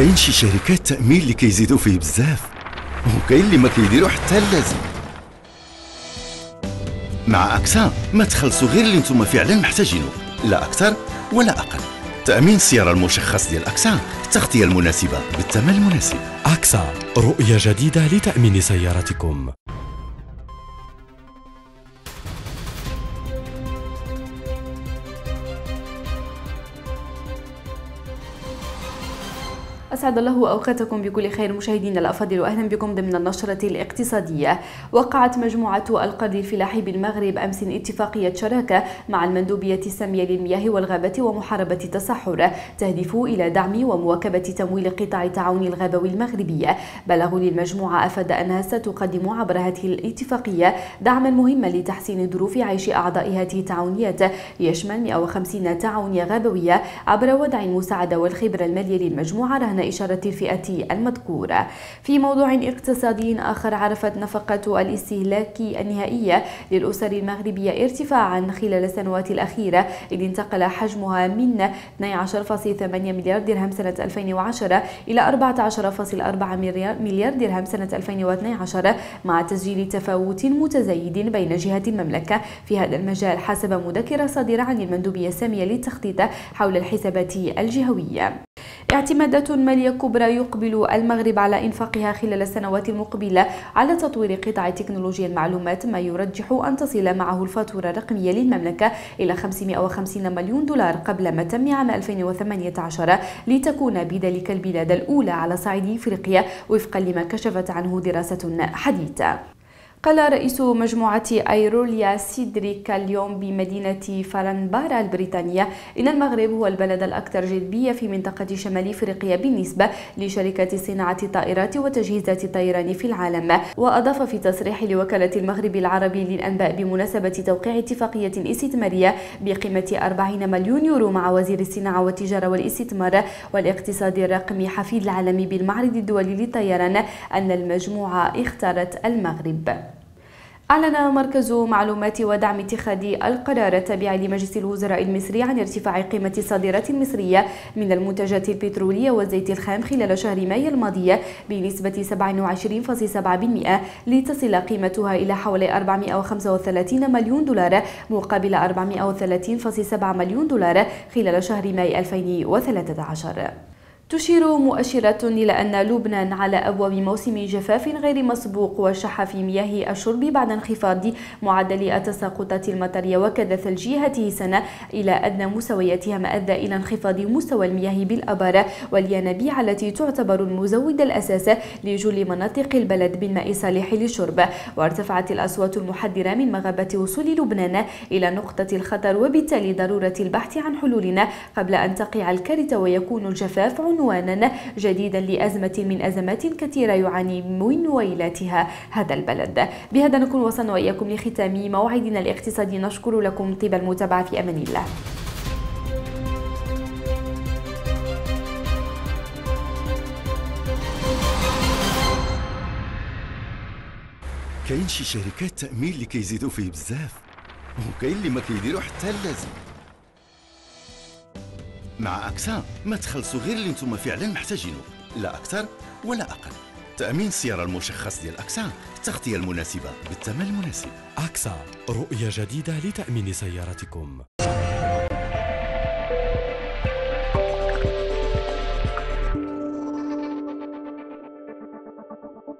كاين شي شركات تأمين اللي كيزيدوا فيه بزاف، وكاين اللي ما كيديروا حتى اللازم. مع أكسا ما تخلصوا غير اللي نتوما فعلا محتاجينه، لا أكثر ولا أقل. تأمين السيارة المشخص ديال أكسا، التغطية المناسبة بالثمن المناسب. أكسا، رؤية جديدة لتأمين سيارتكم. أسعد الله أوقاتكم بكل خير مشاهدينا الأفاضل، وأهلا بكم ضمن النشرة الاقتصادية. وقعت مجموعة القرن الفلاحي بالمغرب أمس اتفاقية شراكة مع المندوبية السامية للمياه والغابة ومحاربة التصحر تهدف إلى دعم ومواكبة تمويل قطاع التعاون الغابوي المغربي. بلغ للمجموعة أفاد أنها ستقدم عبر هذه الاتفاقية دعما مهما لتحسين ظروف عيش أعضاء هذه التعاونيات، يشمل 150 تعاونية غابوية عبر وضع المساعدة والخبرة المالية للمجموعة رهن إشارة الفئة المذكورة. في موضوع اقتصادي آخر، عرفت نفقة الاستهلاك النهائية للأسر المغربية ارتفاعا خلال السنوات الأخيرة، إذ انتقل حجمها من 12.8 مليار درهم سنة 2010 إلى 14.4 مليار درهم سنة 2012، مع تسجيل تفاوت متزايد بين جهات المملكة في هذا المجال حسب مذكرة صادرة عن المندوبية السامية للتخطيط حول الحسابات الجهوية. اعتمادات مالية كبرى يقبل المغرب على إنفاقها خلال السنوات المقبلة على تطوير قطاع تكنولوجيا المعلومات، ما يرجح أن تصل معه الفاتورة الرقمية للمملكة إلى 550 مليون دولار قبل ما تم عام 2018، لتكون بذلك البلاد الأولى على صعيد إفريقيا وفقا لما كشفت عنه دراسة حديثة. قال رئيس مجموعة أيروليا سيدريك اليوم بمدينة فالنبارا البريطانية إن المغرب هو البلد الأكثر جاذبية في منطقة شمال إفريقيا بالنسبة لشركات صناعة الطائرات وتجهيزات الطيران في العالم. وأضاف في تصريح لوكالة المغرب العربي للأنباء بمناسبة توقيع اتفاقية استثمارية بقيمة 40 مليون يورو مع وزير الصناعة والتجارة والاستثمار والاقتصاد الرقمي حفيد العالم بالمعرض الدولي للطيران أن المجموعة اختارت المغرب. أعلن مركز معلومات ودعم اتخاذ القرار التابع لمجلس الوزراء المصري عن ارتفاع قيمة الصادرات المصرية من المنتجات البترولية والزيت الخام خلال شهر مايو الماضي بنسبة 27.7%، لتصل قيمتها إلى حوالي 435 مليون دولار مقابل 430.7 مليون دولار خلال شهر مايو 2013. تشير مؤشرات إلى أن لبنان على أبواب موسم جفاف غير مسبوق وشح في مياه الشرب بعد انخفاض معدل التساقطات المطرية وكذا ثلج هذه السنة إلى أدنى مستوياتها، ما أدى إلى انخفاض مستوى المياه بالأبار والينابيع التي تعتبر المزود الأساس لجل مناطق البلد بالماء الصالح للشرب. وارتفعت الأصوات المحذرة من مغابة وصول لبنان إلى نقطة الخطر، وبالتالي ضرورة البحث عن حلول قبل أن تقع الكارثة ويكون الجفاف عنوانا جديدا لأزمة من أزمات كثيرة يعاني من ويلاتها هذا البلد. بهذا نكون وصلنا وإياكم لختام موعدنا الاقتصادي، نشكر لكم طيب المتابعة، في أمان الله. كاين شي شركات تأمين اللي كيزيدوا فيه بزاف، وكاين اللي ما كيديروا حتى اللازم. مع أكسا ما تخلصوا غير اللي نتوما فعلا محتاجينه، لا أكثر ولا أقل. تأمين السيارة المشخص ديال أكسا، التغطية المناسبة بالثمن المناسب. أكسا، رؤية جديدة لتأمين سيارتكم.